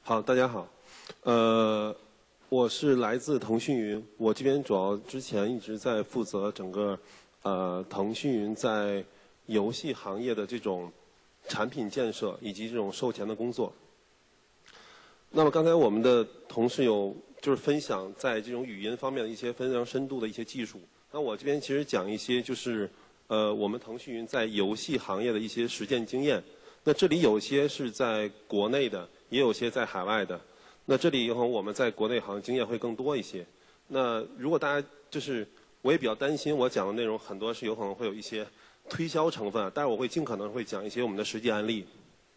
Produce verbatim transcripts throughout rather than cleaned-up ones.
好，大家好，呃，我是来自腾讯云，我这边主要之前一直在负责整个呃腾讯云在游戏行业的这种产品建设以及这种售前的工作。那么刚才我们的同事有就是分享在这种语音方面的一些非常深度的一些技术，那我这边其实讲一些就是呃我们腾讯云在游戏行业的一些实践经验。那这里有些是在国内的，也有些在海外的。那这里以后我们在国内好像经验会更多一些。那如果大家就是我也比较担心，我讲的内容很多是有可能会有一些推销成分，但是我会尽可能会讲一些我们的实际案例。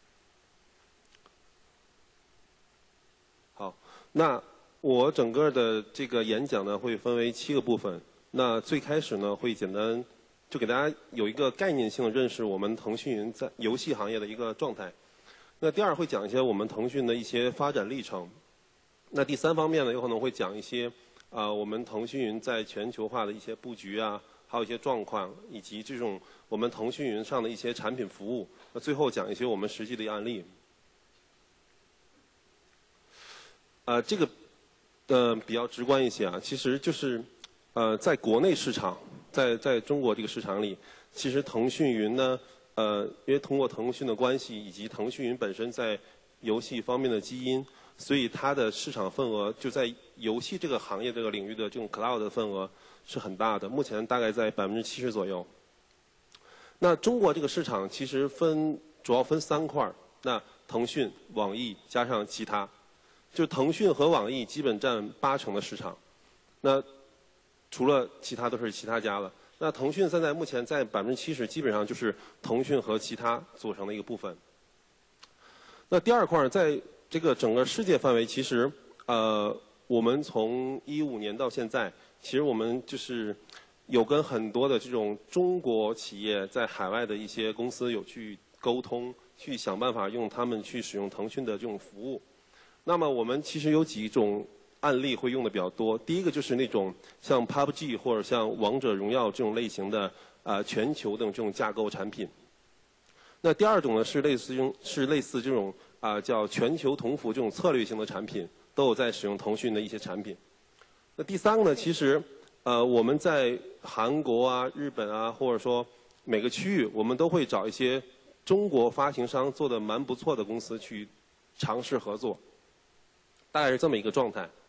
好，那我整个的这个演讲呢会分为七个部分。那最开始呢会简单就给大家有一个概念性的认识，我们腾讯云在游戏行业的一个状态。那第二会讲一些我们腾讯的一些发展历程。那第三方面呢，有可能会讲一些啊、呃、我们腾讯云在全球化的一些布局啊，还有一些状况，以及这种我们腾讯云上的一些产品服务。那最后讲一些我们实际的案例。啊、呃，这个呃比较直观一些啊，其实就是呃在国内市场。在在中国这个市场里，其实腾讯云呢，呃，因为通过腾讯的关系以及腾讯云本身在游戏方面的基因，所以它的市场份额就在游戏这个行业这个领域的这种 cloud 的份额是很大的，目前大概在百分之七十左右。那中国这个市场其实分主要分三块儿，那腾讯、网易加上其他，就是腾讯和网易基本占八成的市场。那除了其他都是其他家了。那腾讯现在目前在百分之七十，基本上就是腾讯和其他组成的一个部分。那第二块，在这个整个世界范围，其实呃，我们从一五年到现在，其实我们就是有跟很多的这种中国企业在海外的一些公司有去沟通，去想办法用他们去使用腾讯的这种服务。那么我们其实有几种案例会用的比较多。第一个就是那种像 P U B G 或者像王者荣耀这种类型的呃全球的这种架构产品。那第二种呢是类似于是类似这种啊、呃、叫全球同服这种策略性的产品，都有在使用腾讯的一些产品。那第三个呢，其实呃我们在韩国啊、日本啊，或者说每个区域，我们都会找一些中国发行商做的蛮不错的公司去尝试合作，大概是这么一个状态。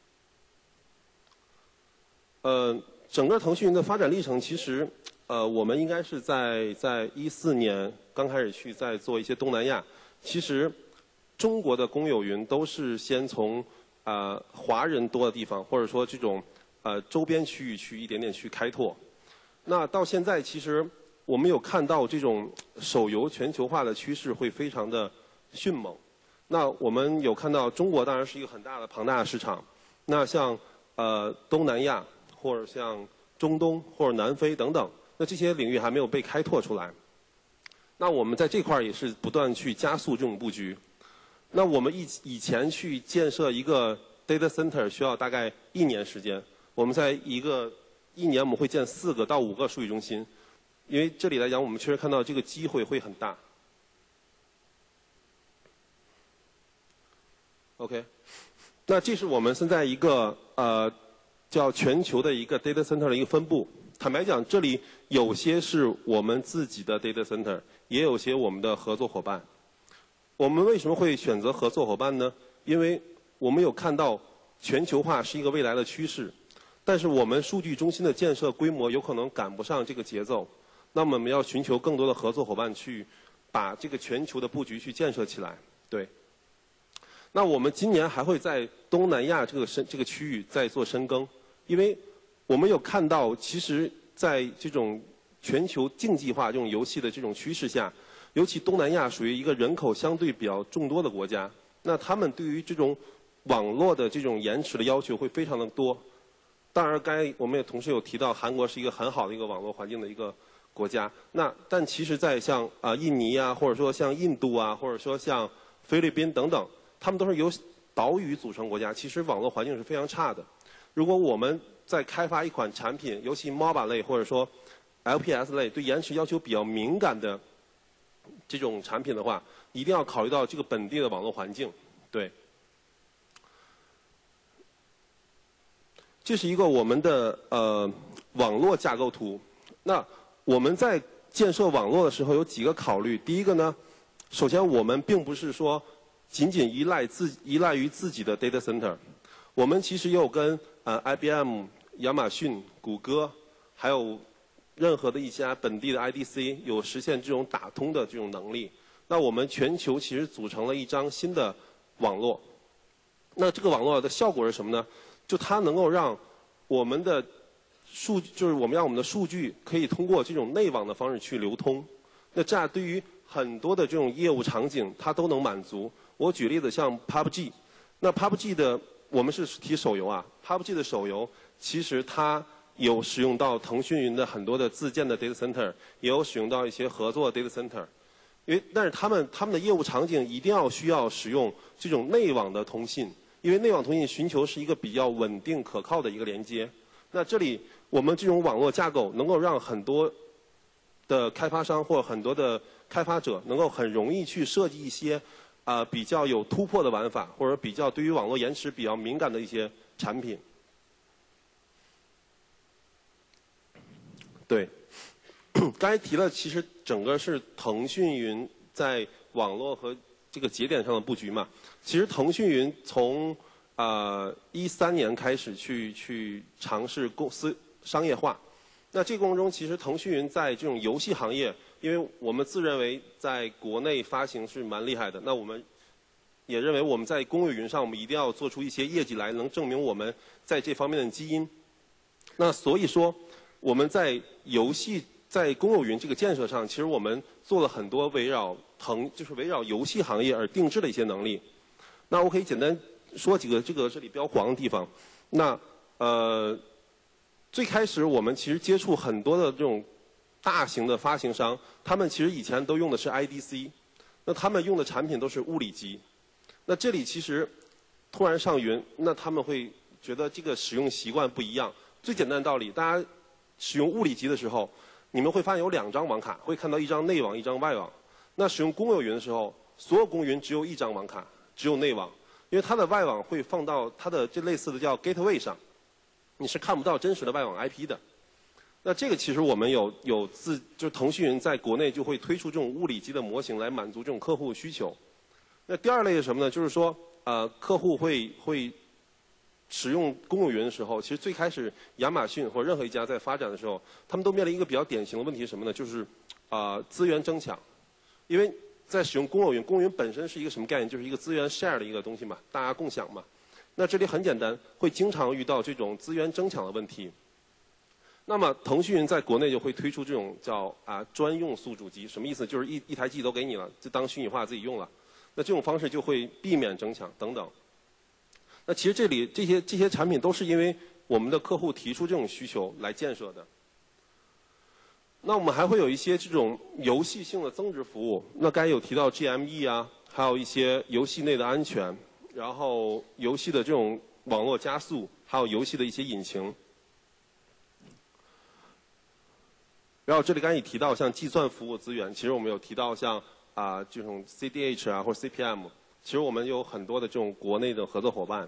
呃，整个腾讯云的发展历程，其实，呃，我们应该是在在一四年刚开始去在做一些东南亚。其实，中国的公有云都是先从呃华人多的地方，或者说这种呃周边区域去一点点去开拓。那到现在，其实我们有看到这种手游全球化的趋势会非常的迅猛。那我们有看到中国当然是一个很大的庞大的市场。那像呃东南亚，或者像中东或者南非等等，那这些领域还没有被开拓出来。那我们在这块也是不断去加速这种布局。那我们以以前去建设一个 data center 需要大概一年时间，我们在一个一年我们会建四个到五个数据中心，因为这里来讲我们确实看到这个机会会很大。OK， 那这是我们现在一个呃。叫全球的一个 data center 的一个分布。坦白讲，这里有些是我们自己的 data center， 也有些我们的合作伙伴。我们为什么会选择合作伙伴呢？因为我们有看到全球化是一个未来的趋势，但是我们数据中心的建设规模有可能赶不上这个节奏。那么我们要寻求更多的合作伙伴去把这个全球的布局去建设起来。对。那我们今年还会在东南亚这个深这个区域再做深耕。因为我们有看到，其实在这种全球竞技化这种游戏的这种趋势下，尤其东南亚属于一个人口相对比较众多的国家，那他们对于这种网络的这种延迟的要求会非常的多。当然，刚才我们也同时有提到，韩国是一个很好的一个网络环境的一个国家。那但其实，在像啊、呃、印尼啊，或者说像印度啊，或者说像菲律宾等等，他们都是由岛屿组成国家，其实网络环境是非常差的。如果我们在开发一款产品，尤其 M O B A 类或者说 L P S 类对延迟要求比较敏感的这种产品的话，一定要考虑到这个本地的网络环境。对。 这是一个我们的呃网络架构图。那我们在建设网络的时候有几个考虑。第一个呢，首先我们并不是说仅仅依赖自依赖于自己的 data center， 我们其实也有跟呃 I B M、亚马逊、谷歌，还有任何的一家本地的 I D C 有实现这种打通的这种能力。那我们全球其实组成了一张新的网络。那这个网络的效果是什么呢？就它能够让我们的数据，就是我们让我们的数据可以通过这种内网的方式去流通。那这样对于很多的这种业务场景，它都能满足。我举例子，像 P U B G， 那 P U B G 的我们是提手游啊 ，P U B G 的手游其实它有使用到腾讯云的很多的自建的 data center， 也有使用到一些合作的 data center。因为但是他们他们的业务场景一定要需要使用这种内网的通信。因为内网通信寻求是一个比较稳定可靠的一个连接，那这里我们这种网络架构能够让很多的开发商或很多的开发者能够很容易去设计一些啊、呃、比较有突破的玩法，或者比较对于网络延迟比较敏感的一些产品。对，刚才提了，其实整个是腾讯云在网络和这个节点上的布局嘛。其实腾讯云从呃一三年开始去去尝试公司商业化。那这个过程中，其实腾讯云在这种游戏行业，因为我们自认为在国内发行是蛮厉害的，那我们也认为我们在公有云上，我们一定要做出一些业绩来，能证明我们在这方面的基因。那所以说，我们在游戏在公有云这个建设上，其实我们做了很多围绕腾就是围绕游戏行业而定制的一些能力。那我可以简单说几个这个这里标黄的地方。那呃，最开始我们其实接触很多的这种大型的发行商，他们其实以前都用的是 I D C， 那他们用的产品都是物理机。那这里其实突然上云，那他们会觉得这个使用习惯不一样。最简单的道理，大家使用物理机的时候，你们会发现有两张网卡，会看到一张内网，一张外网。那使用公有云的时候，所有公云只有一张网卡。只有内网，因为它的外网会放到它的这类似的叫 gateway 上，你是看不到真实的外网 I P 的。那这个其实我们有有自就是腾讯云在国内就会推出这种物理机的模型来满足这种客户需求。那第二类是什么呢？就是说呃客户会会使用公有云的时候，其实最开始亚马逊或任何一家在发展的时候，他们都面临一个比较典型的问题是什么呢？就是啊、呃、资源争抢，因为在使用公有云，公有云本身是一个什么概念？就是一个资源 share 的一个东西嘛，大家共享嘛。那这里很简单，会经常遇到这种资源争抢的问题。那么腾讯云在国内就会推出这种叫啊专用宿主机，什么意思？就是一一台机都给你了，就当虚拟化自己用了。那这种方式就会避免争抢等等。那其实这里这些这些产品都是因为我们的客户提出这种需求来建设的。那我们还会有一些这种游戏性的增值服务。那刚才有提到 G M E 啊，还有一些游戏内的安全，然后游戏的这种网络加速，还有游戏的一些引擎。然后这里刚才也提到像计算服务资源，其实我们有提到像啊这种 C D H 啊或者 C P M， 其实我们有很多的这种国内的合作伙伴。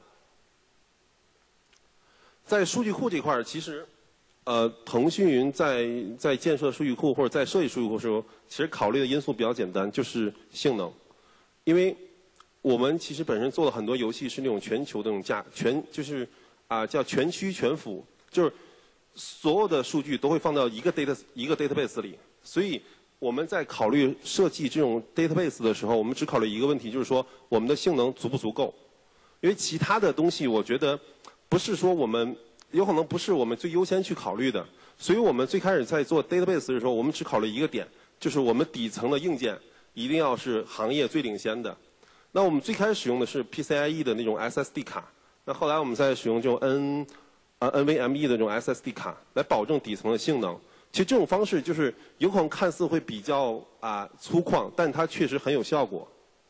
在数据库这块儿，其实。呃，腾讯云在在建设数据库或者在设计数据库的时候，其实考虑的因素比较简单，就是性能。因为我们其实本身做了很多游戏是那种全球的那种架全，就是啊、呃、叫全区全服，就是所有的数据都会放到一个 data 一个 database 里。所以我们在考虑设计这种 database 的时候，我们只考虑一个问题，就是说我们的性能足不足够。因为其他的东西，我觉得不是说我们。有可能不是我们最优先去考虑的，所以我们最开始在做 database 的时候，我们只考虑一个点，就是我们底层的硬件一定要是行业最领先的。那我们最开始使用的是 P C I E 的那种 S S D 卡，那后来我们在使用这种 N 呃 N V M E 的这种 S S D 卡来保证底层的性能。其实这种方式就是有可能看似会比较啊粗犷，但它确实很有效果。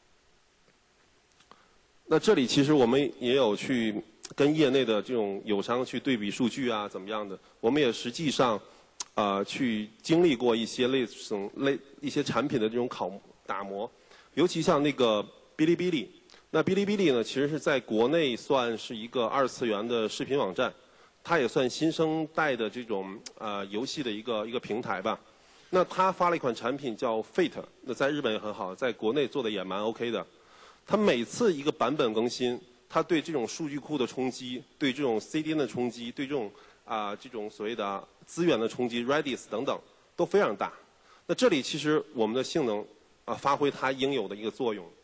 那这里其实我们也有去。跟业内的这种友商去对比数据啊，怎么样的？我们也实际上，啊、呃，去经历过一些类似类一些产品的这种考打磨，尤其像那个哔哩哔哩。那哔哩哔哩呢，其实是在国内算是一个二次元的视频网站， 它也算新生代的这种呃游戏的一个一个平台吧。那它发了一款产品叫 Fate， 那在日本也很好，在国内做的也蛮 OK 的。它每次一个版本更新，它对这种数据库的冲击，对这种 C D N 的冲击，对这种啊、呃、这种所谓的资源的冲击 ，Redis 等等都非常大。那这里其实我们的性能啊、呃、发挥它应有的一个作用。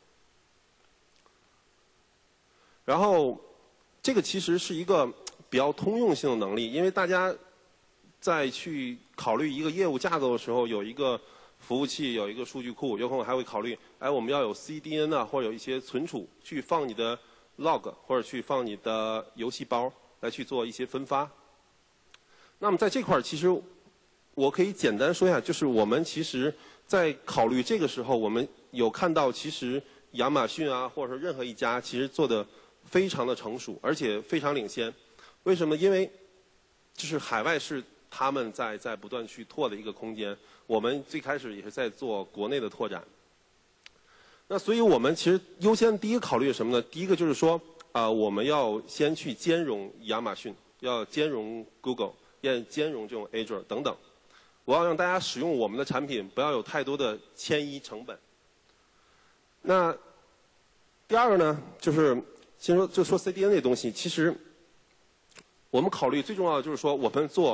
然后这个其实是一个比较通用性的能力，因为大家在去考虑一个业务架构的时候，有一个服务器，有一个数据库，有可能还会考虑，哎，我们要有 C D N 啊，或者有一些存储去放你的 log， 或者去放你的游戏包，来去做一些分发。那么在这块儿，其实我可以简单说一下，就是我们其实在考虑这个时候，我们有看到，其实亚马逊啊，或者说任何一家，其实做的非常的成熟，而且非常领先。为什么？因为就是海外是他们在在不断去拓的一个空间，我们最开始也是在做国内的拓展。那所以我们其实优先第一个考虑是什么呢？第一个就是说，啊、呃，我们要先去兼容亚马逊，要兼容 Google， 要兼容这种 Azure 等等。我要让大家使用我们的产品，不要有太多的迁移成本。那第二个呢，就是先说就说 C D N 这东西，其实我们考虑最重要的就是说，我们做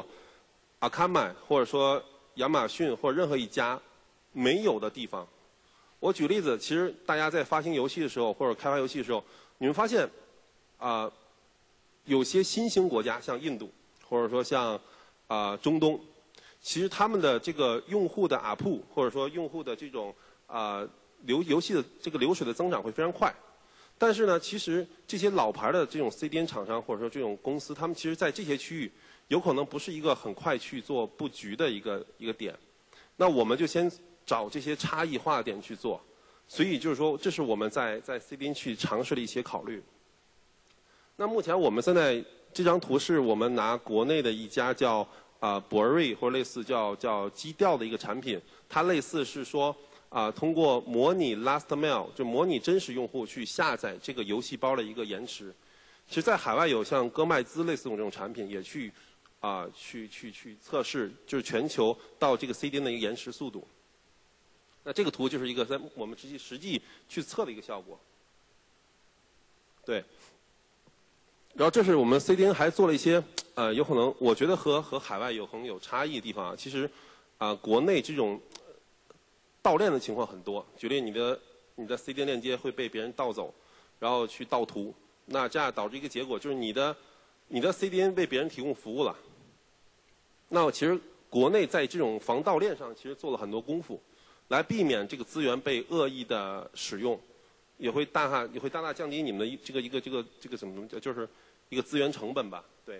Akamai 或者说亚马逊或者任何一家没有的地方。我举例子，其实大家在发行游戏的时候或者开发游戏的时候，你们发现啊、呃，有些新兴国家像印度或者说像啊、呃、中东，其实他们的这个用户的 A P U 或者说用户的这种啊、呃、流游戏的这个流水的增长会非常快。但是呢，其实这些老牌的这种 C D N 厂商或者说这种公司，他们其实在这些区域有可能不是一个很快去做布局的一个一个点。那我们就先找这些差异化的点去做。所以就是说，这是我们在在 C D N 去尝试的一些考虑。那目前我们现在这张图是我们拿国内的一家叫啊、呃、博瑞或者类似叫叫基调的一个产品，它类似是说。啊，通过模拟 last mile， 就模拟真实用户去下载这个游戏包的一个延迟。其实，在海外有像歌麦兹类似这种产品，也去啊去去去测试，就是全球到这个 C D N 的一个延迟速度。那这个图就是一个在我们实际实际去测的一个效果。对。然后这是我们 C D N 还做了一些呃，有可能我觉得和和海外有可能有差异的地方啊。其实啊、呃，国内这种盗链的情况很多，举例你的你的 C D N 链接会被别人盗走，然后去盗图，那这样导致一个结果就是你的你的 C D N 被别人提供服务了。那其实国内在这种防盗链上其实做了很多功夫，来避免这个资源被恶意的使用，也会大大也会大大降低你们的这个一个这个这个怎么怎么叫就是一个资源成本吧，对。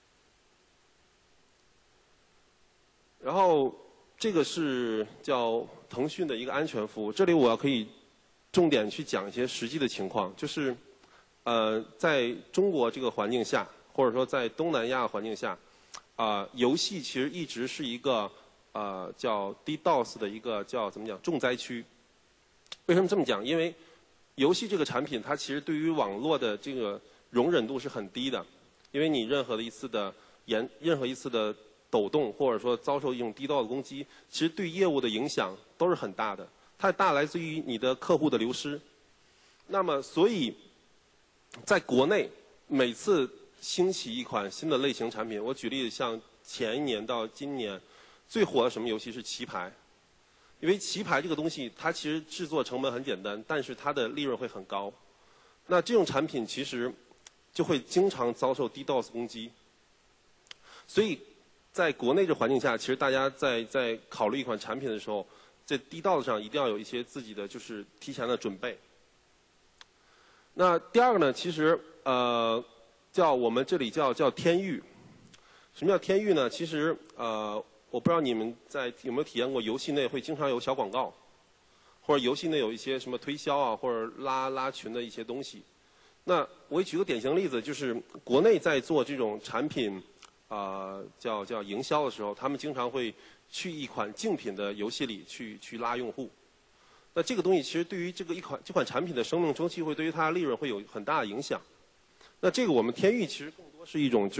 然后。这个是叫腾讯的一个安全服务，这里我要可以重点去讲一些实际的情况，就是呃，在中国这个环境下，或者说在东南亚环境下，啊、呃，游戏其实一直是一个呃叫 DDoS 的一个叫怎么讲重灾区。为什么这么讲？因为游戏这个产品它其实对于网络的这个容忍度是很低的，因为你任何的一次的延任何一次的抖动，或者说遭受一种低道的攻击，其实对业务的影响都是很大的。它大来自于你的客户的流失。那么，所以在国内每次兴起一款新的类型产品，我举例像前一年到今年最火的什么游戏是棋牌，因为棋牌这个东西它其实制作成本很简单，但是它的利润会很高。那这种产品其实就会经常遭受 DDoS 攻击，所以。在国内这环境下，其实大家在在考虑一款产品的时候，在DDoS上一定要有一些自己的就是提前的准备。那第二个呢，其实呃叫我们这里叫叫天域。什么叫天域呢？其实呃我不知道你们在有没有体验过，游戏内会经常有小广告，或者游戏内有一些什么推销啊，或者拉拉群的一些东西。那我举个典型例子，就是国内在做这种产品。啊、呃，叫叫营销的时候，他们经常会去一款竞品的游戏里去去拉用户。那这个东西其实对于这个一款这款产品的生命周期，会对于它的利润会有很大的影响。那这个我们天域其实更多是一种就是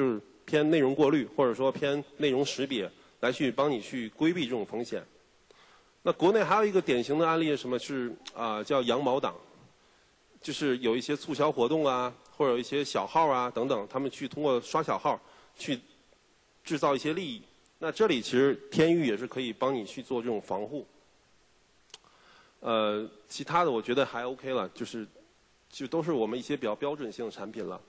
偏内容过滤，或者说偏内容识别，来去帮你去规避这种风险。那国内还有一个典型的案例是什么？是啊、呃，叫羊毛党，就是有一些促销活动啊，或者有一些小号啊等等，他们去通过刷小号去制造一些利益。那这里其实天域也是可以帮你去做这种防护。呃，其他的我觉得还 OK 了，就是就都是我们一些比较标准性的产品了。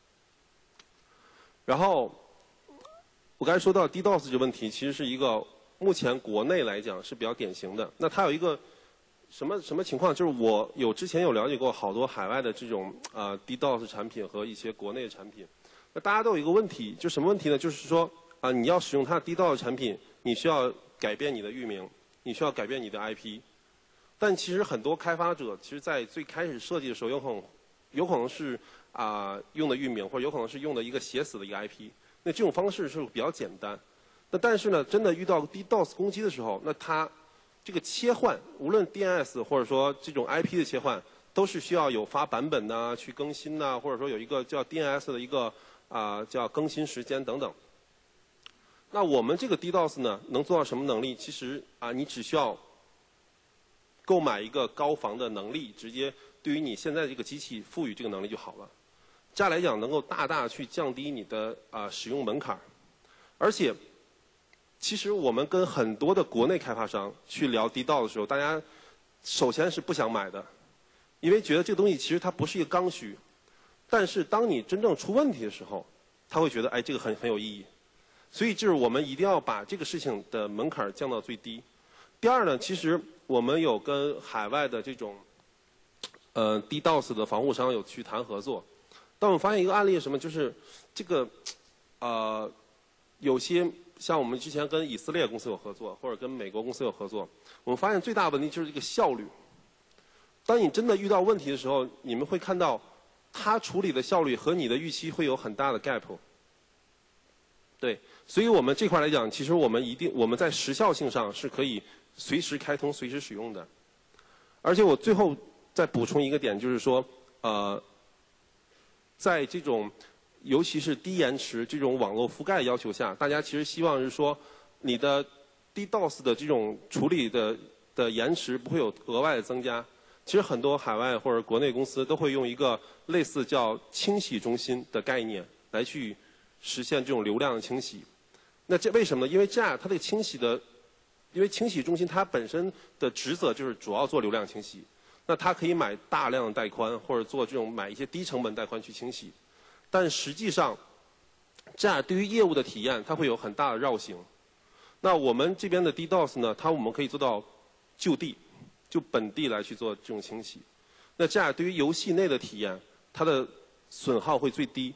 然后我刚才说到 DDoS 这个问题，其实是一个目前国内来讲是比较典型的。那它有一个什么什么情况？就是我有之前有了解过好多海外的这种啊、呃、DDoS 产品和一些国内的产品。那大家都有一个问题，就什么问题呢？就是说啊、呃，你要使用它 DDoS 产品，你需要改变你的域名，你需要改变你的 I P。但其实很多开发者，其实在最开始设计的时候，有可能有可能是啊、呃、用的域名，或者有可能是用的一个写死的一个 I P。那这种方式是比较简单。那但是呢，真的遇到 DDoS 攻击的时候，那它这个切换，无论 D N S 或者说这种 I P 的切换，都是需要有发版本呐、去更新呐、或者说有一个叫 D N S 的一个啊、呃、叫更新时间等等。那我们这个 DDoS 呢，能做到什么能力？其实啊、呃，你只需要购买一个高防的能力，直接对于你现在这个机器赋予这个能力就好了。这样来讲，能够大大去降低你的啊、呃、使用门槛。而且，其实我们跟很多的国内开发商去聊 DDoS 的时候，大家首先是不想买的，因为觉得这个东西其实它不是一个刚需。但是当你真正出问题的时候，他会觉得哎这个很很有意义。所以就是我们一定要把这个事情的门槛降到最低。第二呢，其实我们有跟海外的这种呃 DDoS 的防护商有去谈合作，但我们发现一个案例是什么？就是这个呃有些像我们之前跟以色列公司有合作，或者跟美国公司有合作，我们发现最大问题就是这个效率。当你真的遇到问题的时候，你们会看到它处理的效率和你的预期会有很大的 gap。对，所以我们这块来讲，其实我们一定我们在时效性上是可以随时开通、随时使用的。而且我最后再补充一个点，就是说，呃，在这种尤其是低延迟这种网络覆盖要求下，大家其实希望是说，你的 DDoS 的这种处理的的延迟不会有额外的增加。其实很多海外或者国内公司都会用一个类似叫清洗中心的概念来去实现这种流量的清洗。那这为什么呢？因为这样它这个清洗的，因为清洗中心它本身的职责就是主要做流量清洗，那它可以买大量的带宽或者做这种买一些低成本带宽去清洗，但实际上这样对于业务的体验它会有很大的绕行。那我们这边的 DDoS 呢，它我们可以做到就地就本地来去做这种清洗，那这样对于游戏内的体验它的损耗会最低。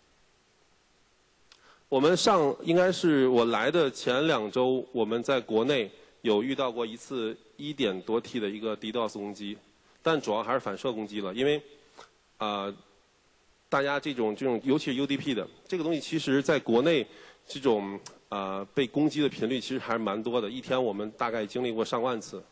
我们上应该是我来的前两周，我们在国内有遇到过一次一点多 T 的一个 DDoS 攻击，但主要还是反射攻击了，因为啊、呃，大家这种这种尤其是 U D P 的这个东西，其实在国内这种啊、呃、被攻击的频率其实还是蛮多的，一天我们大概经历过上万次。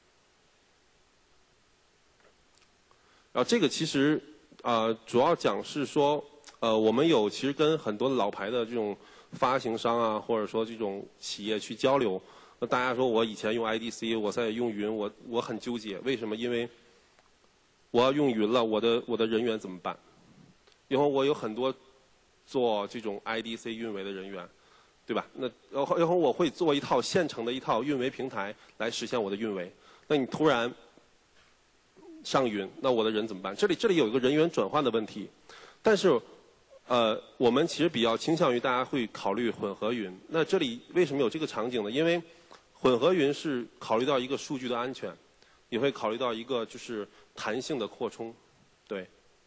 然后这个其实啊、呃、主要讲是说。呃，我们有其实跟很多老牌的这种发行商啊，或者说这种企业去交流。那大家说我以前用 I D C， 我在用云，我我很纠结，为什么？因为我要用云了，我的我的人员怎么办？因为我有很多做这种 I D C 运维的人员，对吧？那然后然后我会做一套现成的一套运维平台来实现我的运维。那你突然上云，那我的人怎么办？这里这里有一个人员转换的问题，但是。呃，我们其实比较倾向于大家会考虑混合云。那这里为什么有这个场景呢？因为混合云是考虑到一个数据的安全，也会考虑到一个就是弹性的扩充，对。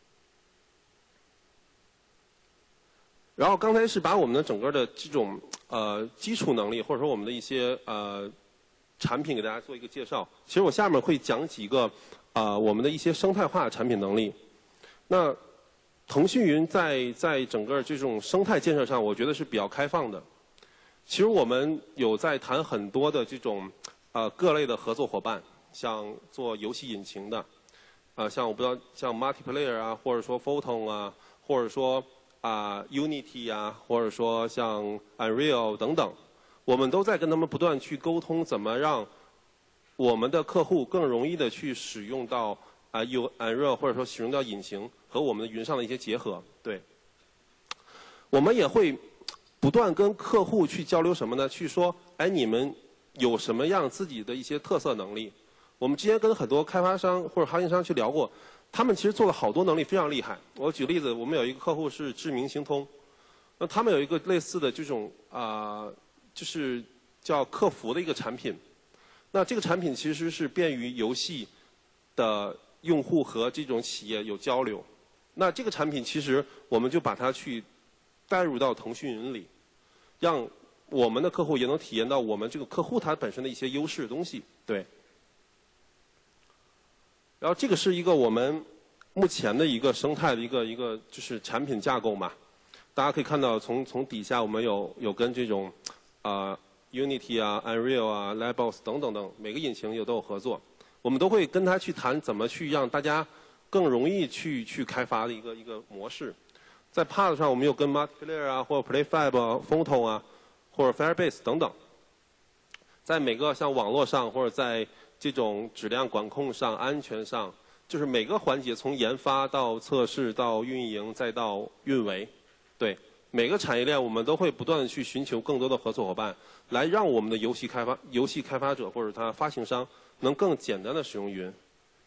然后刚才是把我们的整个的这种呃基础能力，或者说我们的一些呃产品给大家做一个介绍。其实我下面会讲几个啊、呃、我们的一些生态化的产品能力。那腾讯云在在整个这种生态建设上，我觉得是比较开放的。其实我们有在谈很多的这种呃各类的合作伙伴，像做游戏引擎的，啊、呃、像我不知道像 Multiplayer 啊，或者说 Photon 啊，或者说啊、 啊、呃、Unity 啊，或者说像 Unreal 等等，我们都在跟他们不断去沟通，怎么让我们的客户更容易的去使用到啊 U Unreal 或者说使用到引擎和我们的云上的一些结合。对，我们也会不断跟客户去交流什么呢？去说，哎，你们有什么样自己的一些特色能力？我们之前跟很多开发商或者航运商去聊过，他们其实做了好多能力非常厉害。我举例子，我们有一个客户是智明星通，那他们有一个类似的这种啊、呃，就是叫客服的一个产品。那这个产品其实是便于游戏的用户和这种企业有交流。那这个产品其实我们就把它去带入到腾讯云里，让我们的客户也能体验到我们这个客户他本身的一些优势的东西。对。然后这个是一个我们目前的一个生态的一个一个就是产品架构嘛。大家可以看到从从底下我们有有跟这种啊、呃、Unity 啊 Unreal 啊 Lightbox 等等等每个引擎有都有合作，我们都会跟他去谈怎么去让大家更容易去去开发的一个一个模式。在 P A D 上我们有跟 Multiplayer 啊或者 PlayFab 啊 Photon 啊或者 Firebase 等等，在每个像网络上或者在这种质量管控上、安全上，就是每个环节从研发到测试到运营再到运维，对每个产业链我们都会不断的去寻求更多的合作伙伴，来让我们的游戏开发、游戏开发者或者他发行商能更简单的使用云。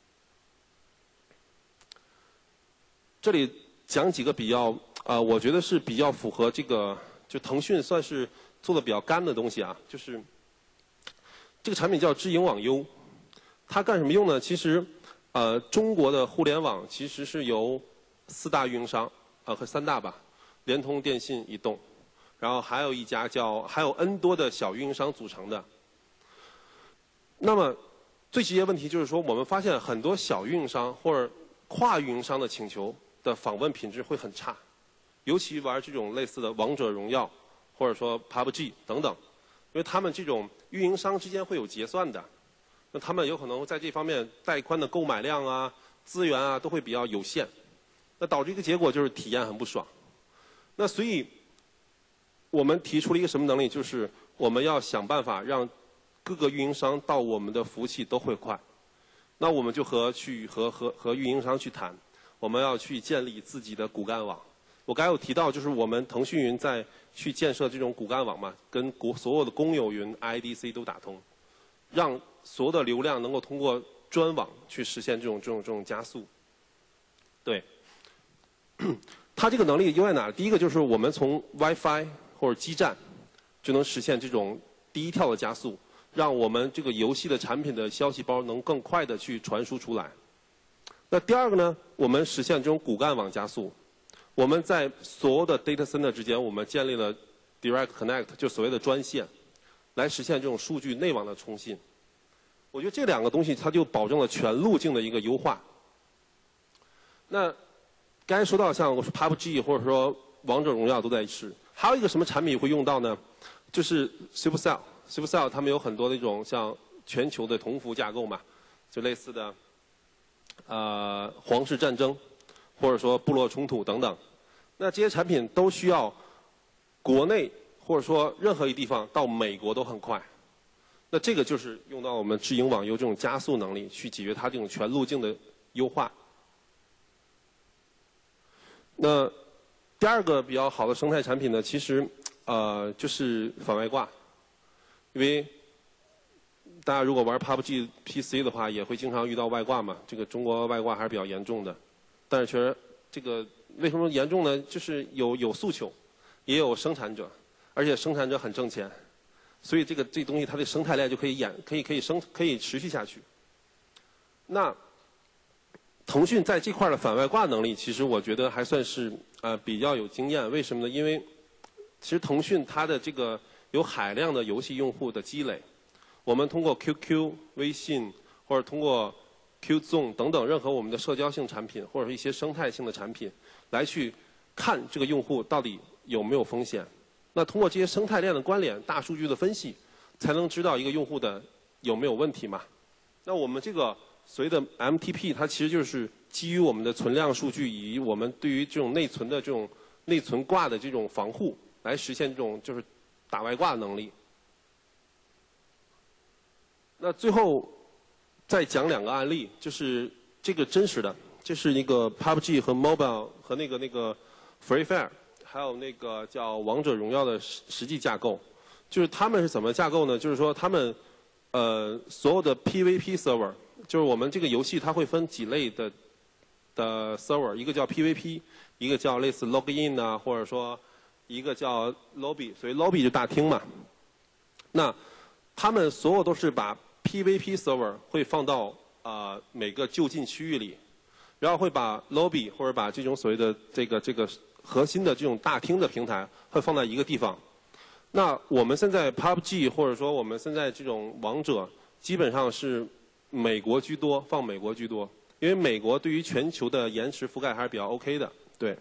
这里讲几个比较啊、呃，我觉得是比较符合这个，就腾讯算是做的比较干的东西啊，就是这个产品叫知营网优。它干什么用呢？其实，呃，中国的互联网其实是由四大运营商，呃，和三大吧，联通、电信、移动，然后还有一家叫，还有 N 多的小运营商组成的。那么，最直接问题就是说，我们发现很多小运营商或者跨运营商的请求的访问品质会很差，尤其玩这种类似的王者荣耀或者说 P U B G 等等，因为他们这种运营商之间会有结算的。那他们有可能在这方面带宽的购买量啊、资源啊都会比较有限，那导致一个结果就是体验很不爽。那所以，我们提出了一个什么能力？就是我们要想办法让各个运营商到我们的服务器都会快。那我们就和去和和和运营商去谈，我们要去建立自己的骨干网。我刚才有提到，就是我们腾讯云在去建设这种骨干网嘛，跟国所有的公有云 I D C 都打通，让所有的流量能够通过专网去实现这种这种这种加速。对，它这个能力优在哪？第一个就是我们从 WiFi 或者基站就能实现这种第一跳的加速，让我们这个游戏的产品的消息包能更快的去传输出来。那第二个呢，我们实现这种骨干网加速。我们在所有的 data center 之间，我们建立了 Direct Connect， 就所谓的专线，来实现这种数据内网的通信。我觉得这两个东西它就保证了全路径的一个优化。那刚才说到像我说 P U B G 或者说王者荣耀都在试，还有一个什么产品会用到呢？就是 Supercell，Supercell 他们有很多那种像全球的同服架构嘛，就类似的呃皇室战争，或者说部落冲突等等。那这些产品都需要国内或者说任何一地方到美国都很快。那这个就是用到我们智营网优这种加速能力，去解决它这种全路径的优化。那第二个比较好的生态产品呢，其实呃就是反外挂，因为大家如果玩 P U B G P C 的话，也会经常遇到外挂嘛。这个中国外挂还是比较严重的，但是确实这个为什么严重呢？就是有有诉求，也有生产者，而且生产者很挣钱。所以这个这东西它的生态链就可以演，可以可以生可以持续下去。那腾讯在这块的反外挂能力，其实我觉得还算是呃比较有经验。为什么呢？因为其实腾讯它的这个有海量的游戏用户的积累，我们通过 Q Q、微信或者通过 Qzone 等等任何我们的社交性产品或者是一些生态性的产品，来去看这个用户到底有没有风险。那通过这些生态链的关联、大数据的分析，才能知道一个用户的有没有问题嘛。那我们这个所谓的 M T P， 它其实就是基于我们的存量数据以及我们对于这种内存的这种内存挂的这种防护，来实现这种就是打外挂的能力。那最后再讲两个案例，就是这个真实的，这是一个 P U B G 和 Mobile 和那个那个 Free Fire， 还有那个叫王者荣耀的实实际架构。就是他们是怎么架构呢？就是说他们呃所有的 P V P server， 就是我们这个游戏它会分几类的的 server， 一个叫 P V P， 一个叫类似 login 啊，或者说一个叫 lobby， 所以 lobby 就大厅嘛。那他们所有都是把 P V P server 会放到啊、呃、每个就近区域里，然后会把 lobby 或者把这种所谓的这个这个核心的这种大厅的平台会放在一个地方。那我们现在 P U B G 或者说我们现在这种王者基本上是美国居多，放美国居多，因为美国对于全球的延迟覆盖还是比较 OK 的，对。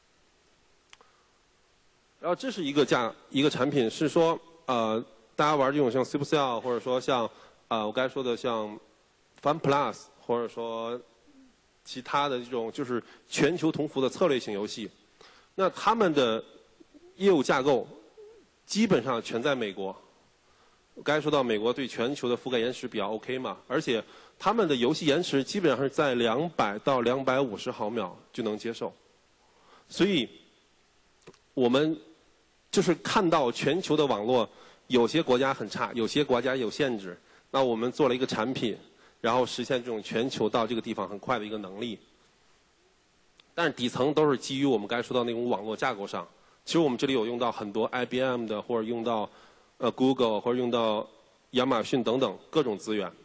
然后这是一个价一个产品是说呃大家玩这种像 Supercell 或者说像啊、呃，我刚才说的像 FunPlus 或者说其他的这种就是全球同服的策略型游戏，那他们的业务架构基本上全在美国。我刚才说到美国对全球的覆盖延迟比较 OK 嘛，而且他们的游戏延迟基本上是在两百到两百五十毫秒就能接受，所以我们就是看到全球的网络有些国家很差，有些国家有限制。那我们做了一个产品，然后实现这种全球到这个地方很快的一个能力。但是底层都是基于我们刚才说到那种网络架构上。其实我们这里有用到很多 I B M 的，或者用到呃 Google， 或者用到亚马逊等等各种资源。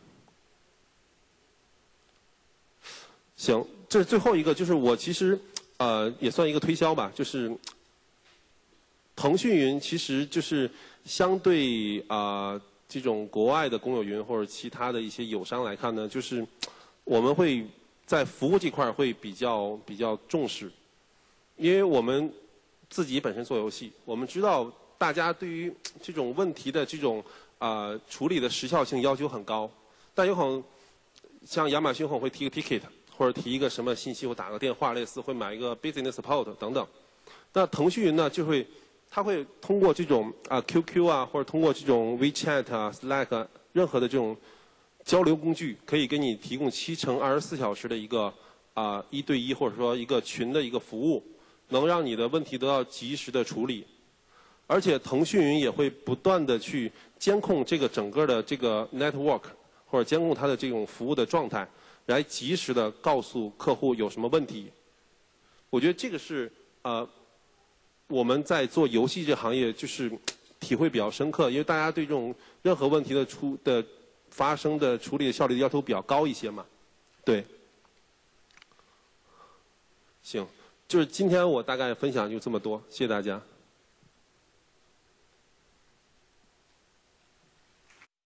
行，这是最后一个，就是我其实呃也算一个推销吧，就是腾讯云其实就是相对啊。呃这种国外的公有云或者其他的一些友商来看呢，就是我们会在服务这块会比较比较重视，因为我们自己本身做游戏，我们知道大家对于这种问题的这种啊、呃、处理的时效性要求很高，但有可能像亚马逊可能会提个 ticket 或者提一个什么信息或打个电话，类似会买一个 business support 等等。那腾讯云呢就会。它会通过这种啊 Q Q 啊，或者通过这种 WeChat 啊、Slack 啊任何的这种交流工具，可以给你提供七乘二十四小时的一个啊一对一或者说一个群的一个服务，能让你的问题得到及时的处理。而且腾讯云也会不断的去监控这个整个的这个 network， 或者监控它的这种服务的状态，来及时的告诉客户有什么问题。我觉得这个是呃。我们在做游戏这行业，就是体会比较深刻，因为大家对这种任何问题的出的发生的处理的效率的要求比较高一些嘛。对，行，就是今天我大概分享就这么多，谢谢大家。